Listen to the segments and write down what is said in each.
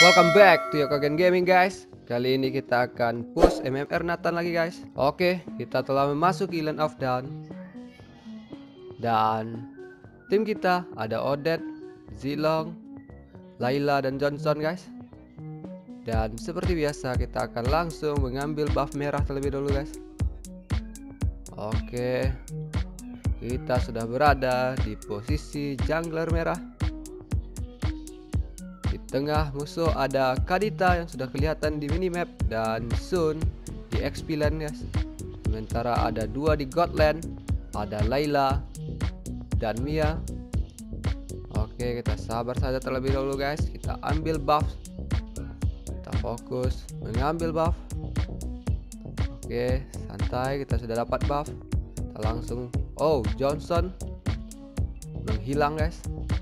Welcome back to Yokogen Gaming guys. Kali ini kita akan push MMR Nathan lagi guys. Oke, kita telah memasuki Land of Dawn. Dan tim kita ada Odette, Zilong, Layla dan Johnson guys. Dan seperti biasa kita akan langsung mengambil buff merah terlebih dahulu guys. Oke, kita sudah berada di posisi jungler merah. Di tengah musuh ada Kadita yang sudah kelihatan di minimap dan Sun di XP land guys. Sementara ada dua di Godland, ada Layla dan Mia. Oke, kita sabar saja terlebih dahulu guys. Kita ambil buff. Kita fokus mengambil buff. Oke, santai, kita sudah dapat buff. Kita langsung, oh, Johnson menghilang guys.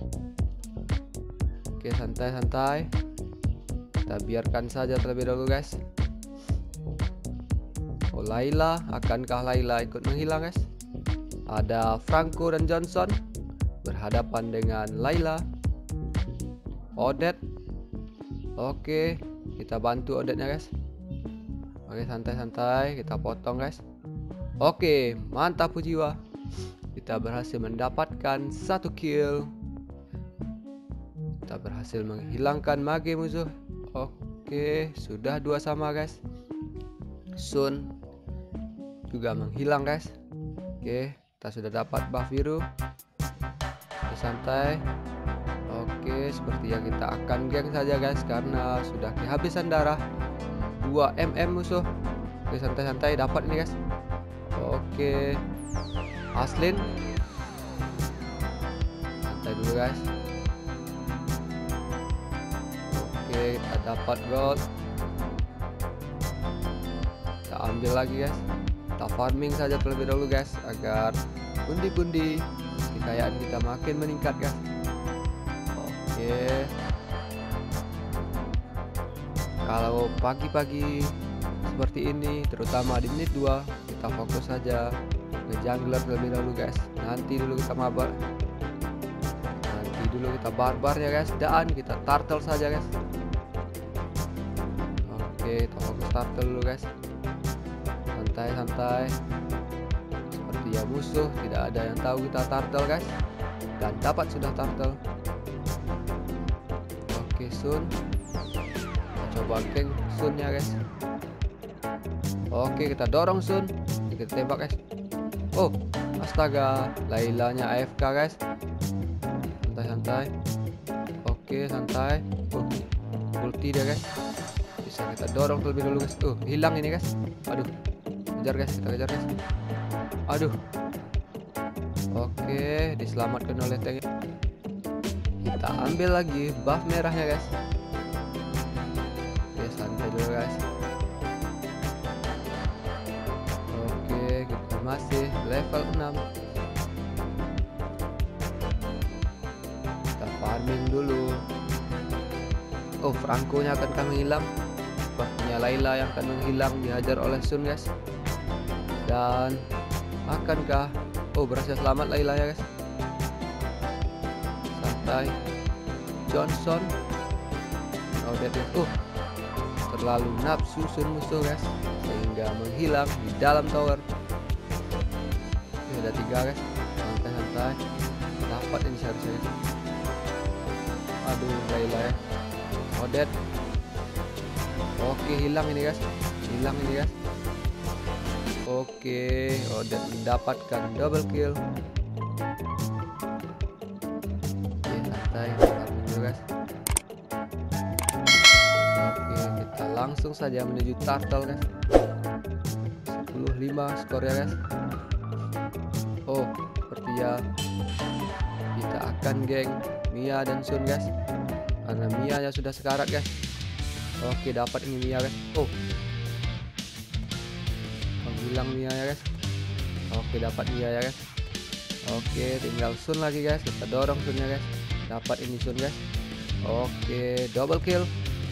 Oke, santai-santai. Kita biarkan saja terlebih dahulu guys. Oh, Layla, akankah Layla ikut menghilang guys? Ada Franco dan Johnson berhadapan dengan Layla. Odette. Oke, kita bantu Odette-nya guys. Oke, santai-santai, kita potong guys. Oke, mantap jiwa. Kita berhasil mendapatkan 1 kill. Kita berhasil menghilangkan mage musuh. Oke, sudah 2 sama guys. Sun juga menghilang guys. Oke, kita sudah dapat buff biru. Oke, santai. Oke, sepertinya kita akan geng saja guys karena sudah kehabisan darah. 2 mm musuh. Oke, santai-santai, dapat ini guys. Oke, Aslin, santai dulu guys. Oke, kita dapat gold. Kita ambil lagi guys. Kita farming saja terlebih dahulu guys agar pundi-pundi kekayaan kita makin meningkat guys. Oke, kalau pagi-pagi seperti ini, terutama di menit 2, kita fokus saja ke jungler terlebih dahulu guys. Nanti dulu kita mabar. Nanti dulu kita barbar ya guys. Dan kita turtle saja guys. Oke, kita fokus turtle dulu guys. Santai-santai. Seperti ya musuh tidak ada yang tahu kita turtle guys. Dan dapat sudah turtle. Oke, Sun. Kita coba geng Sunnya guys. Oke, kita dorong Sun. Kita tembak guys. Oh, astaga, Laylanya AFK guys. Santai-santai. Oke, santai. Oh, ulti dia guys. Bisa kita dorong terlebih dahulu guys. Hilang ini guys. Aduh, kejar guys, kita kejar guys. Aduh. Oke, diselamatkan oleh tank. Kita ambil lagi buff merahnya guys. Oke, santai dulu guys. Oke, kita masih level 6. Kita farming dulu. Oh, Franco-nya akan menghilang. Buffnya Layla yang akan menghilang, dihajar oleh Sun guys. Dan akankah, oh, berhasil selamat Layla ya guys. Santai. Johnson. Oh, terlalu nafsu Sun musuh guys sehingga menghilang di dalam tower. Oke, ada 3 guys. Santai-santai, dapat ini seharusnya. Aduh, Layla ya. Odette. Oke, hilang ini guys. Hilang ini guys. Oke, Odette mendapatkan double kill. Oke, santai, farming dulu guys. Oke, kita langsung saja menuju turtle guys. 10-5 skor ya guys. Oh, seperti ya kita akan geng Mia dan Sun guys. Karena Mia nya sudah sekarat guys. Oke, dapat ini Mia guys. Oh, menghilang Mia ya guys. Oke, dapat Mia ya guys. Oke, tinggal Sun lagi guys. Kita dorong Sunnya guys. Dapat ini Sun guys. Oke, double kill.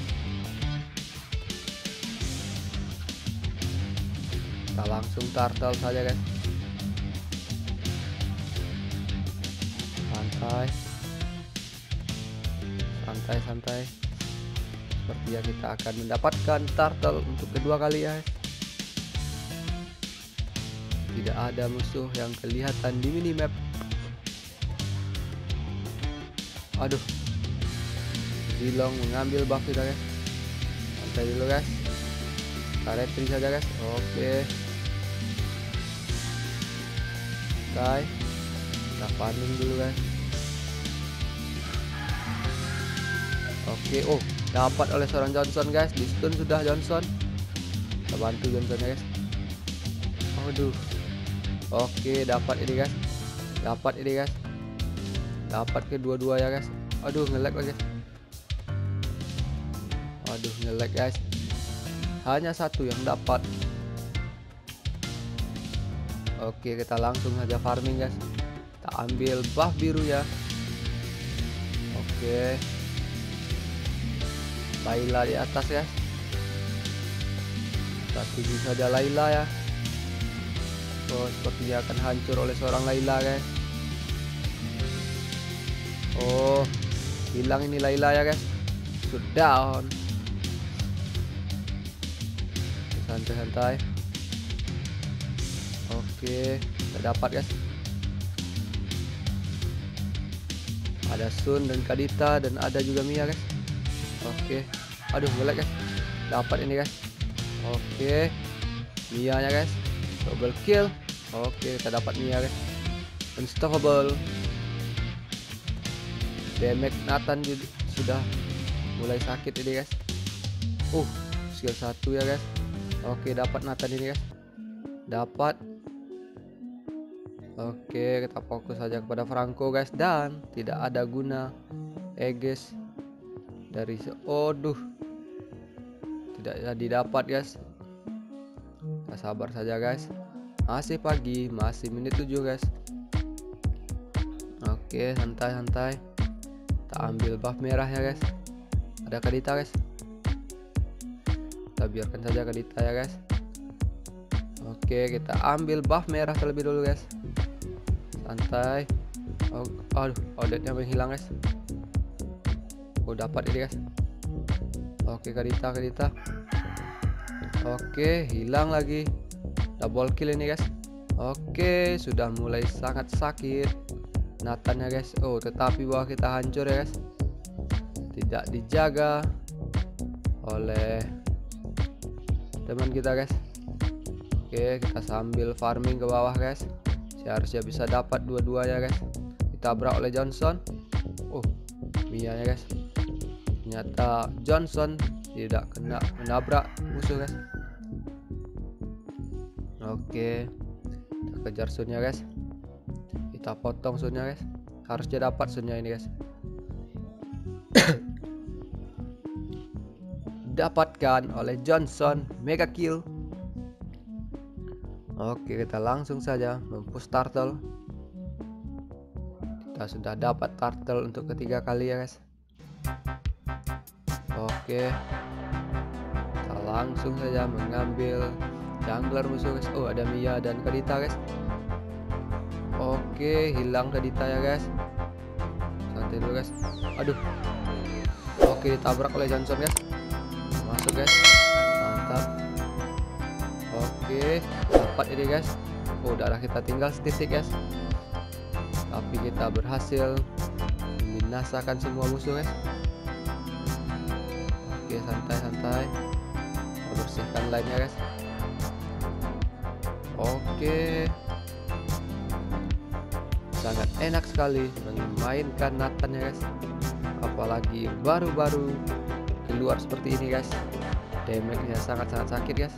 Kita langsung turtle saja guys. Santai. Santai-santai. Sepertinya kita akan mendapatkan turtle untuk kedua kali ya. Tidak ada musuh yang kelihatan di minimap. Aduh, Zilong mengambil buff kita guys. Santai dulu guys, kita retri saja guys. Oke, santai, kita farming dulu guys. Oke, oh dapat oleh seorang Johnson guys. Di stun sudah Johnson. Kita bantu Johnson ya guys. Aduh. Oke, dapat ini guys. Dapat ini guys. Dapat kedua-dua ya guys. Aduh, nge-lag lagi. Aduh, nge-lag guys. Hanya satu yang dapat. Oke, kita langsung saja farming guys. Kita ambil buff biru ya. Oke. Layla di atas ya. Kita tuju saja Layla ya. Oh, sepertinya akan hancur oleh seorang Layla guys. Oh, hilang ini Layla ya guys. Sudah down. Santai-santai. Oke, kita dapat guys. Ada Sun dan Kadita dan ada juga Mia guys. Oke, aduh ngelag guys. Dapat ini guys. Oke, Mia nya guys. Double kill. Oke, kita dapat Mia guys. Unstoppable. Damage Nathan sudah mulai sakit ini guys. Skill 1 ya guys. Oke, dapat Nathan ini guys. Dapat. Oke, kita fokus saja kepada Franco guys. Dan tidak ada guna Aegis dari tidak jadi dapat guys. Kita sabar saja guys. Masih pagi, masih menit 7 guys. Oke, santai-santai. Kita ambil buff merah ya guys. Ada Kadita guys. Kita biarkan saja Kadita ya guys. Oke, kita ambil buff merah terlebih dulu guys. Santai. Aduh, auditnya menghilang guys. Dapat ini guys. Oke, Kadita. Oke, hilang lagi. Double kill ini guys. Oke, sudah mulai sangat sakit Nathan ya guys. Tetapi bahwa kita hancur ya guys. Tidak dijaga oleh teman kita guys. Oke, kita sambil farming ke bawah guys. Seharusnya bisa dapat dua-duanya guys. Ditabrak oleh Johnson. Mia ya guys. Ternyata Johnson tidak kena menabrak musuh guys. Oke, kita kejar Sunnya guys. Kita potong Sunnya guys. Harusnya dapat Sunnya ini guys. Dapatkan oleh Johnson, mega kill. Oke, kita langsung saja mempush turtle. Kita sudah dapat turtle untuk ketiga kali ya guys. Oke, kita langsung saja mengambil jungler musuh guys. Ada Mia dan Kadita guys. Oke, hilang Kadita ya guys. Santai dulu guys. Aduh. Oke, ditabrak oleh Johnson guys. Masuk guys. Mantap. Oke, dapat ini guys. Darah kita tinggal setitik guys. Tapi kita berhasil membinasakan semua musuh guys. Oke, santai-santai. Kita bersihkan lainnya guys. Oke, sangat enak sekali memainkan Nathan ya guys. Apalagi baru-baru keluar seperti ini guys. Damage-nya sangat-sangat sakit guys.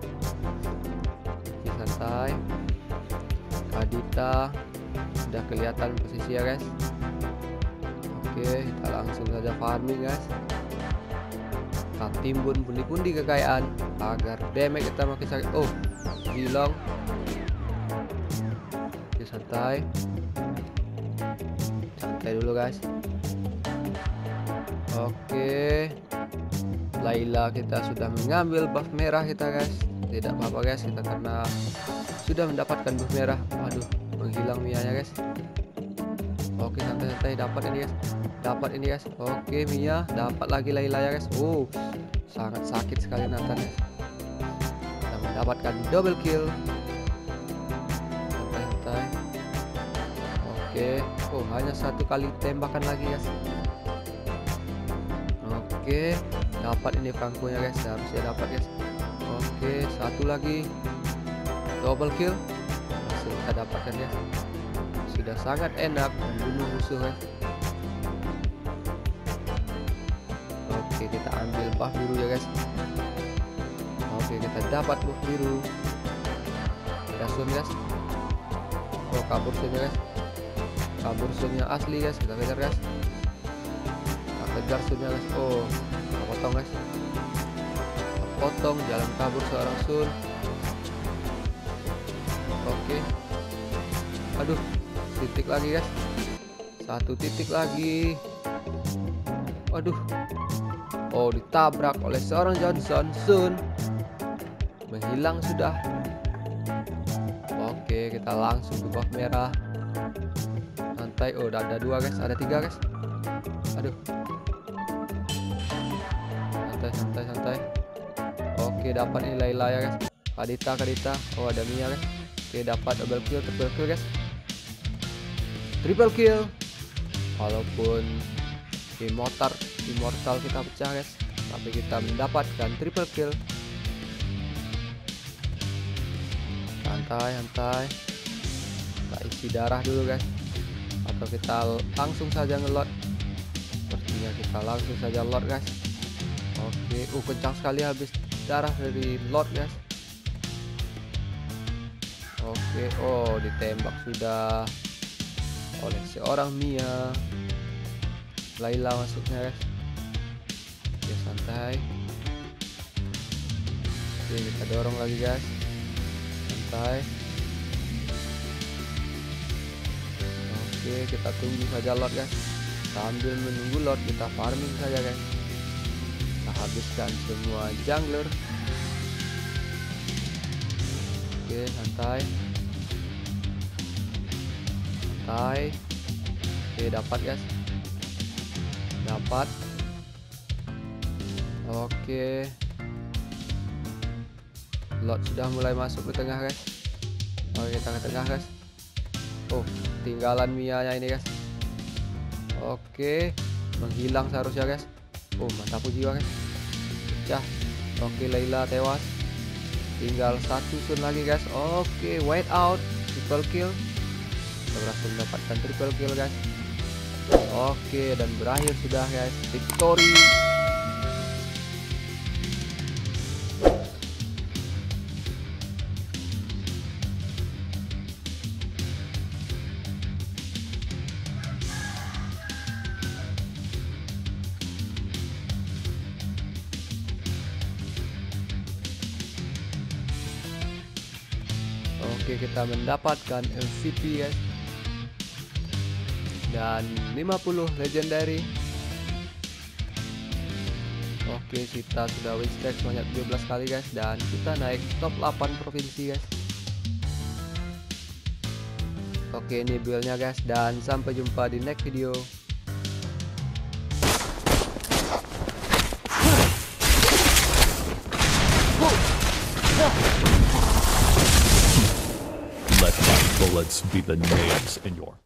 Oke, santai. Kadita sudah kelihatan posisi ya guys. Oke, kita langsung saja farming guys. Kita timbun pundi-pundi kekayaan agar damage kita makin sakit. Zilong. Oke, santai dulu guys. Oke, Layla kita sudah mengambil buff merah kita guys. Tidak apa-apa guys, kita karena sudah mendapatkan buff merah. Aduh, menghilang Mia nya guys. Oke, santai-santai, dapat ini guys. Dapat ini guys. Oke, Mia, dapat lagi Layla ya guys. Oh, sangat sakit sekali Nathan guys. Kita mendapatkan double kill. Santai-santai. Oke. Oh, hanya satu kali tembakan lagi guys. Oke, dapat ini Franco-nya guys. Harusnya dapat guys. Oke, satu lagi. Double kill. Masih kita dapatkan guys. Sudah sangat enak membunuh musuh guys. Oke, kita ambil buff biru ya guys. Oke, kita dapat buff biru. Kita sun guys. Oh, kabur sun ya guys. Kabur sun yang asli guys. Kita kejar guys. Kita kejar sunnya guys. Oh, kita potong guys. Kita potong jalan kabur seorang sun. Oke. Aduh, titik lagi guys. Satu titik lagi. Waduh. Oh, ditabrak oleh seorang Johnson. Sun menghilang sudah. Oke, kita langsung ke buff merah. Santai. Oh, udah ada dua guys. Ada tiga guys. Aduh. Santai. Oke, dapat ini Layla ya guys. Kadita. Oh, ada Mia guys. Oke, dapat double kill, triple kill guys. Triple kill. Walaupun immortal kita pecah guys, tapi kita mendapatkan triple kill. Santai. Kita isi darah dulu guys. Atau kita langsung saja ngelot. Sepertinya kita langsung saja lot guys. Oke, kencang sekali habis darah dari lot guys. Oke, oh ditembak sudah oleh seorang Mia. Layla masuknya guys. Oke, santai. Oke, kita dorong lagi guys. Santai. Oke, kita tunggu saja lot guys. Sambil menunggu lot, kita farming saja guys. Kita habiskan semua jungler. Oke, santai. Oke, dapat guys. Dapat. Oke. Lot sudah mulai masuk ke tengah guys. Oke, kita ke tengah guys. Oh, tinggalan Mia nya ini guys. Oke, menghilang seharusnya guys. Oh, matapu jiwa guys. Pecah. Oke, Layla tewas. Tinggal satu sun lagi guys. Oke, white out, triple kill. Kita berhasil mendapatkan triple kill guys. Oke, dan berakhir sudah guys. Victory. Oke, kita mendapatkan MVP guys. Dan 50 legendary. Oke, kita sudah win streak sebanyak 17 kali guys. Dan kita naik top 8 provinsi guys. Oke, ini build-nya guys. Dan sampai jumpa di next video. Let my bullets be the nails in your